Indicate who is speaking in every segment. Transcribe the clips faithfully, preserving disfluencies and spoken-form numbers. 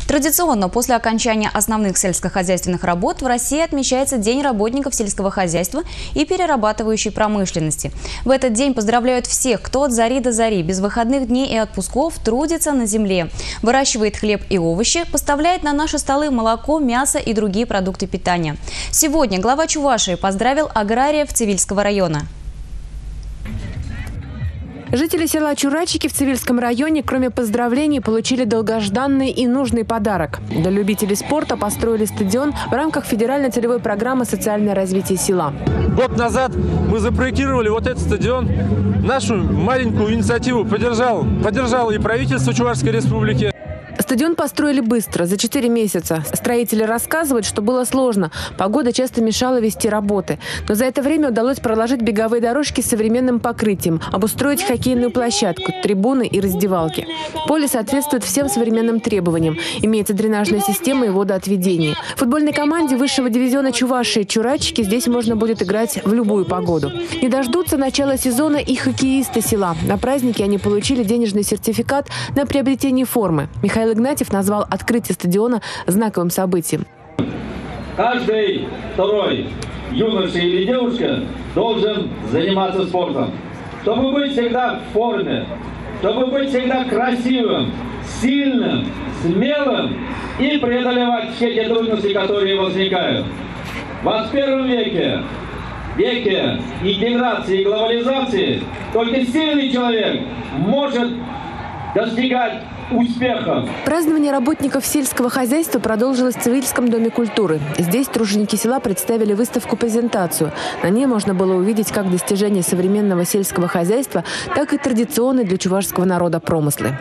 Speaker 1: Традиционно после окончания основных сельскохозяйственных работ в России отмечается День работников сельского хозяйства и перерабатывающей промышленности. В этот день поздравляют всех, кто от зари до зари, без выходных дней и отпусков трудится на земле, выращивает хлеб и овощи, поставляет на наши столы молоко, мясо и другие продукты питания. Сегодня глава Чувашии поздравил аграриев Цивильского района.
Speaker 2: Жители села Чурачики в Цивильском районе, кроме поздравлений, получили долгожданный и нужный подарок. Для любителей спорта построили стадион в рамках федеральной целевой программы «Социальное развитие села».
Speaker 3: Год назад мы запроектировали вот этот стадион. Нашу маленькую инициативу поддержал, поддержало и правительство Чувашской республики.
Speaker 2: Стадион построили быстро, за четыре месяца. Строители рассказывают, что было сложно. Погода часто мешала вести работы. Но за это время удалось проложить беговые дорожки с современным покрытием, обустроить хоккейную площадку, трибуны и раздевалки. Поле соответствует всем современным требованиям. Имеется дренажная система и водоотведение. В футбольной команде высшего дивизиона Чувашии «Чурачики» здесь можно будет играть в любую погоду. Не дождутся начала сезона и хоккеисты села. На празднике они получили денежный сертификат на приобретение формы. Михаил Игнатьев назвал открытие стадиона знаковым событием.
Speaker 4: Каждый второй юноша или девушка должен заниматься спортом, чтобы быть всегда в форме, чтобы быть всегда красивым, сильным, смелым и преодолевать все те трудности, которые возникают. В двадцать первом веке, веке интеграции и глобализации, только сильный человек может достигать успехов.
Speaker 2: Празднование работников сельского хозяйства продолжилось в Цивильском доме культуры. Здесь труженики села представили выставку-презентацию. На ней можно было увидеть как достижения современного сельского хозяйства, так и традиционные для чувашского народа промыслы.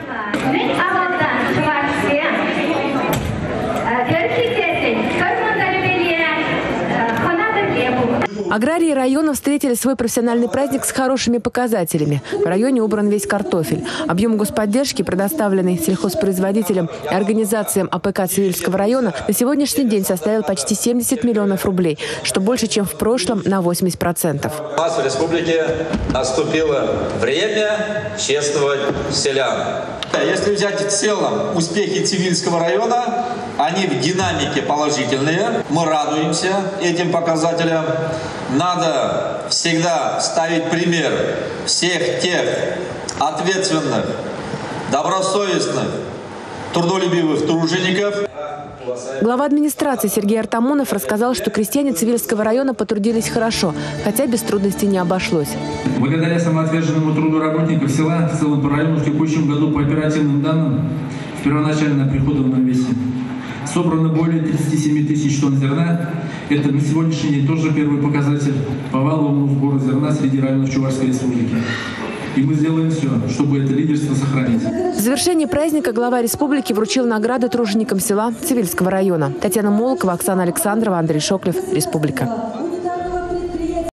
Speaker 2: Аграрии района встретили свой профессиональный праздник с хорошими показателями. В районе убран весь картофель. Объем господдержки, предоставленный сельхозпроизводителям и организациям АПК Цивильского района, на сегодняшний день составил почти семьдесят миллионов рублей, что больше, чем в прошлом, на восемьдесят процентов.
Speaker 5: У нас в республике наступило время чествовать селян. Если взять в целом успехи Цивильского района, они в динамике положительные. Мы радуемся этим показателям. Надо всегда ставить пример всех тех ответственных, добросовестных, трудолюбивых тружеников.
Speaker 2: Глава администрации Сергей Артамонов рассказал, что крестьяне Цивильского района потрудились хорошо, хотя без трудностей не обошлось.
Speaker 6: Благодаря самоотверженному труду работников села в целом по району в текущем году по оперативным данным в первоначальном приходовом весе собрано более тридцати семи тысяч тонн зерна. Это на сегодняшний день тоже первый показатель по валовому сбору зерна среди районов Чувашской республики. И мы сделаем все, чтобы это лидерство сохранить.
Speaker 2: В завершении праздника глава республики вручил награды труженикам села Цивильского района. Татьяна Молокова, Оксана Александрова, Андрей Шоклев. Республика.